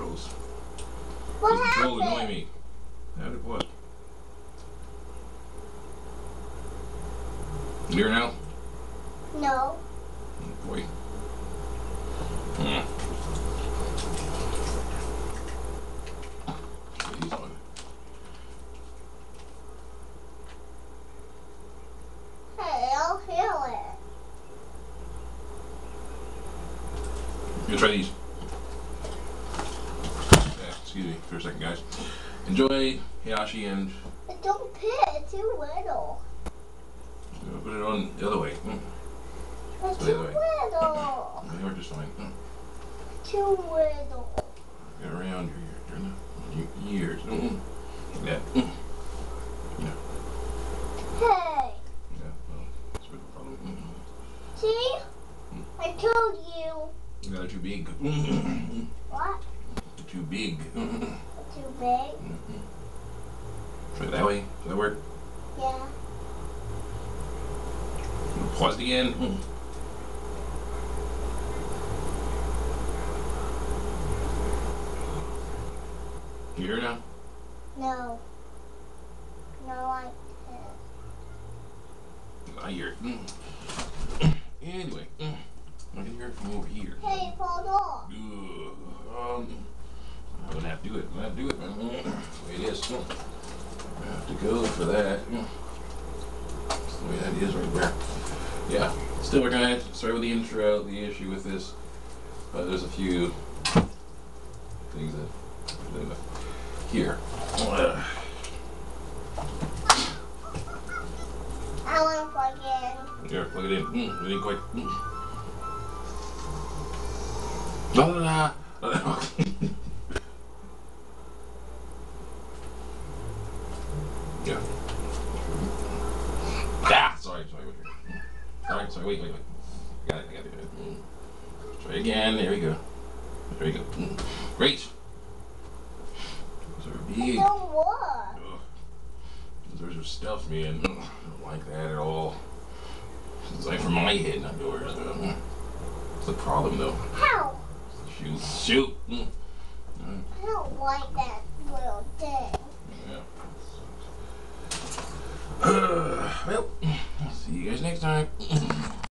controls. What These happened? controls annoy me. How did what? Clear now? No. Oh boy. These on. Hey, I'll feel it. I'm gonna try these. Yeah, excuse me for a second, guys. Enjoy Hayashi and But don't pit, it's too little. put it on the other way. It's So too the other way. little. They work just fine. Too little. Get around your ear. Turn your ears. Yeah. Yeah. Hey, Yeah. Well, that's a bit of a problem. see? I told you. Yeah, they're too big. What? They're too big. Too big? Try it that way. Does that work? Yeah. Pause it again. You hear it now? No. No, I can't. I hear it. Anyway, I can hear it from over here. Hey, it falls off. I'm gonna have to do it. I'm gonna have to do it, man. That's the way it is. I have to go for that. That's the way that is right there. Yeah. Still working on it. Sorry with the intro, the issue with this. But there's a few things that here. I want to plug in. Here, plug it in. We didn't quite. La la la. Yeah. Ah, sorry. Sorry, wait. I got it. Try again. There we go. Great. Those are It big. don't work. Ugh. Those are stuffed, man. I don't like that at all. It's like for my head, not yours. What's the problem, though? How? Shoot. I don't like that little thing. Yeah. Well, see you guys next time.